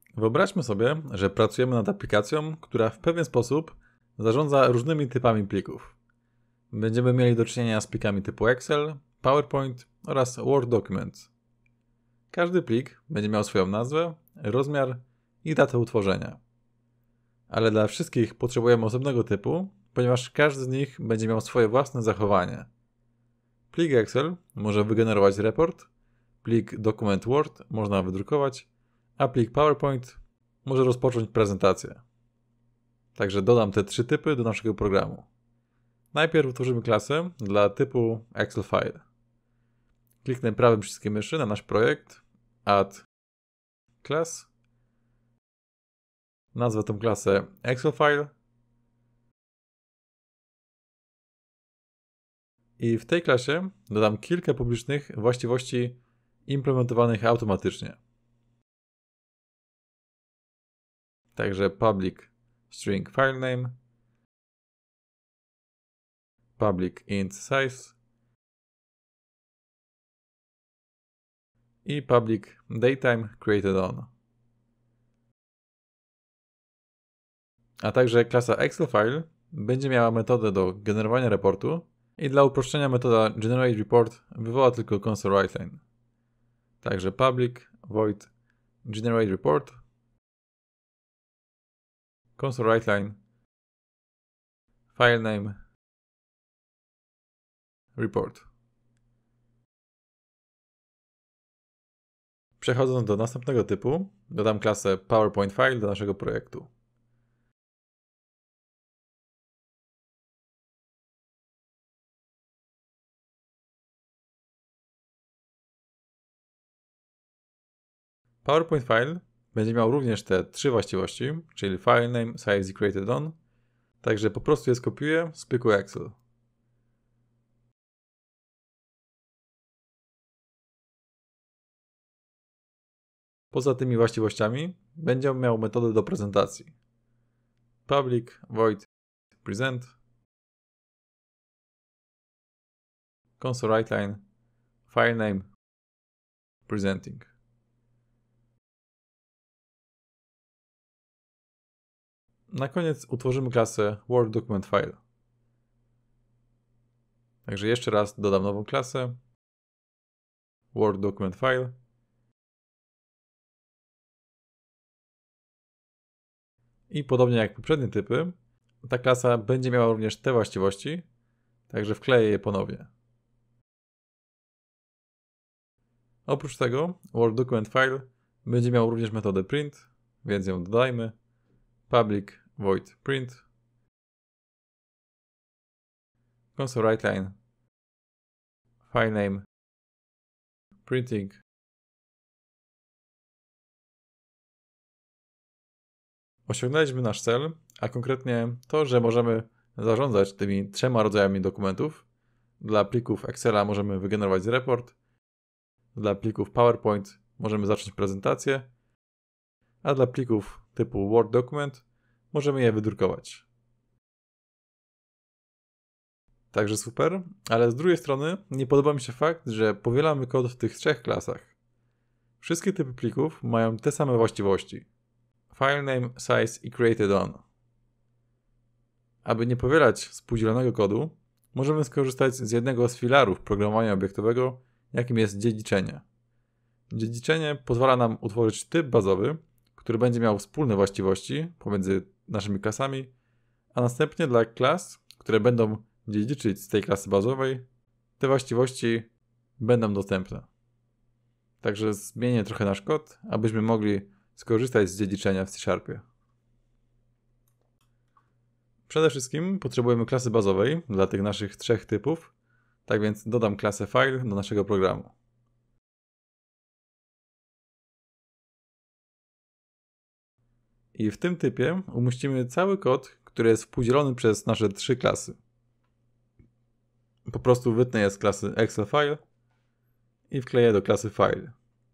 Wyobraźmy sobie, że pracujemy nad aplikacją, która w pewien sposób zarządza różnymi typami plików. Będziemy mieli do czynienia z plikami typu Excel, PowerPoint oraz Word Documents. Każdy plik będzie miał swoją nazwę, rozmiar i datę utworzenia. Ale dla wszystkich potrzebujemy osobnego typu, ponieważ każdy z nich będzie miał swoje własne zachowanie. Plik Excel może wygenerować raport, plik dokument Word można wydrukować, a plik PowerPoint może rozpocząć prezentację. Także dodam te trzy typy do naszego programu. Najpierw utworzymy klasę dla typu Excel File. Kliknę prawym przyciskiem myszy na nasz projekt, Add Class. Nazwę tą klasę Excel File. I w tej klasie dodam kilka publicznych właściwości implementowanych automatycznie. Także public string filename, public int size i public datetime created on. A także klasa Excel File będzie miała metodę do generowania raportu i dla uproszczenia metoda generate report wywoła tylko console writeline. Także public void generate report, console writeline, filename, report. Przechodząc do następnego typu, dodam klasę PowerPoint File do naszego projektu. PowerPoint File będzie miał również te trzy właściwości, czyli filename, size i created on, także po prostu je skopiuję z pliku Excel. Poza tymi właściwościami będzie miał metodę do prezentacji. Public void present, console writeline, filename, presenting. Na koniec utworzymy klasę Word Document File. Także jeszcze raz dodam nową klasę Word Document File. I podobnie jak poprzednie typy, ta klasa będzie miała również te właściwości, także wkleję je ponownie. Oprócz tego Word Document File będzie miał również metodę print, więc ją dodajmy. Public void print, console writeline, filename, printing. Osiągnęliśmy nasz cel, a konkretnie to, że możemy zarządzać tymi trzema rodzajami dokumentów. Dla plików Excela możemy wygenerować report, dla plików PowerPoint możemy zacząć prezentację, a dla plików typu Word Document możemy je wydrukować. Także super, ale z drugiej strony nie podoba mi się fakt, że powielamy kod w tych trzech klasach. Wszystkie typy plików mają te same właściwości. Filename, size i created on. Aby nie powielać współdzielonego kodu, możemy skorzystać z jednego z filarów programowania obiektowego, jakim jest dziedziczenie. Dziedziczenie pozwala nam utworzyć typ bazowy, który będzie miał wspólne właściwości pomiędzy naszymi klasami, a następnie dla klas, które będą dziedziczyć z tej klasy bazowej, te właściwości będą dostępne. Także zmienię trochę nasz kod, abyśmy mogli skorzystać z dziedziczenia w C#. Przede wszystkim potrzebujemy klasy bazowej dla tych naszych trzech typów, tak więc dodam klasę file do naszego programu. I w tym typie umieścimy cały kod, który jest współdzielony przez nasze trzy klasy. Po prostu wytnę je z klasy Excel File i wkleję do klasy File.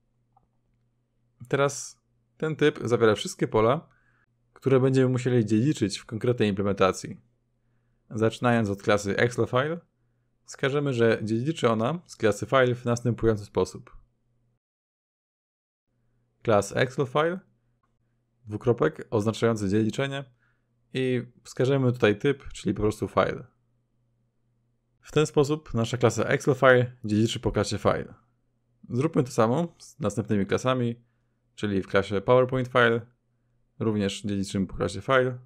Teraz ten typ zawiera wszystkie pola, które będziemy musieli dziedziczyć w konkretnej implementacji. Zaczynając od klasy Excel File, wskażemy, że dziedziczy ona z klasy File w następujący sposób. Class Excel File dwukropek oznaczający dziedziczenie i wskażemy tutaj typ, czyli po prostu file. W ten sposób nasza klasa ExcelFile dziedziczy po klasie file. Zróbmy to samo z następnymi klasami, czyli w klasie PowerPoint File również dziedziczymy po klasie file.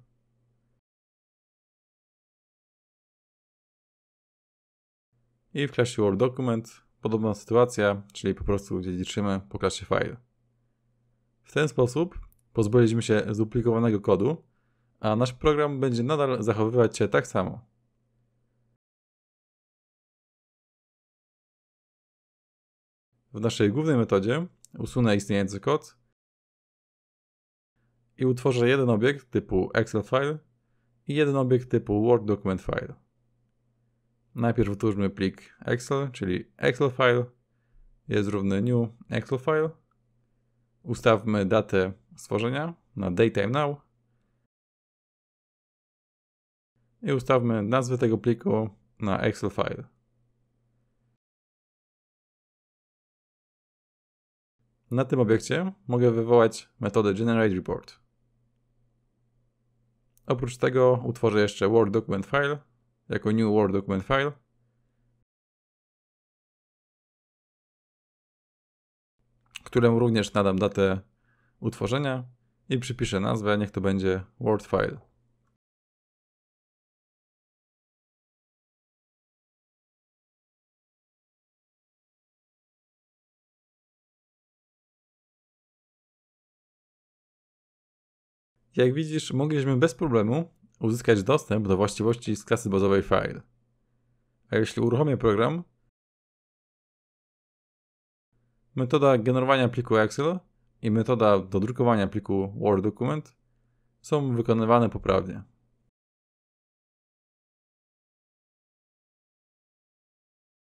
I w klasie Word Document podobna sytuacja, czyli po prostu dziedziczymy po klasie file. W ten sposób pozbyliśmy się zduplikowanego kodu, a nasz program będzie nadal zachowywać się tak samo. W naszej głównej metodzie usunę istniejący kod i utworzę jeden obiekt typu ExcelFile i jeden obiekt typu Word Document File. Najpierw utwórzmy plik Excel, czyli ExcelFile jest równy new ExcelFile. Ustawmy datę stworzenia na DateTime Now i ustawmy nazwę tego pliku na ExcelFile. Na tym obiekcie mogę wywołać metodę GenerateReport. Oprócz tego utworzę jeszcze Word Document File jako new Word Document File. Któremu również nadam datę utworzenia i przypiszę nazwę, niech to będzie Word File. Jak widzisz, mogliśmy bez problemu uzyskać dostęp do właściwości z klasy bazowej file. A jeśli uruchomię program, metoda generowania pliku Excel i metoda do drukowania pliku Word Document są wykonywane poprawnie.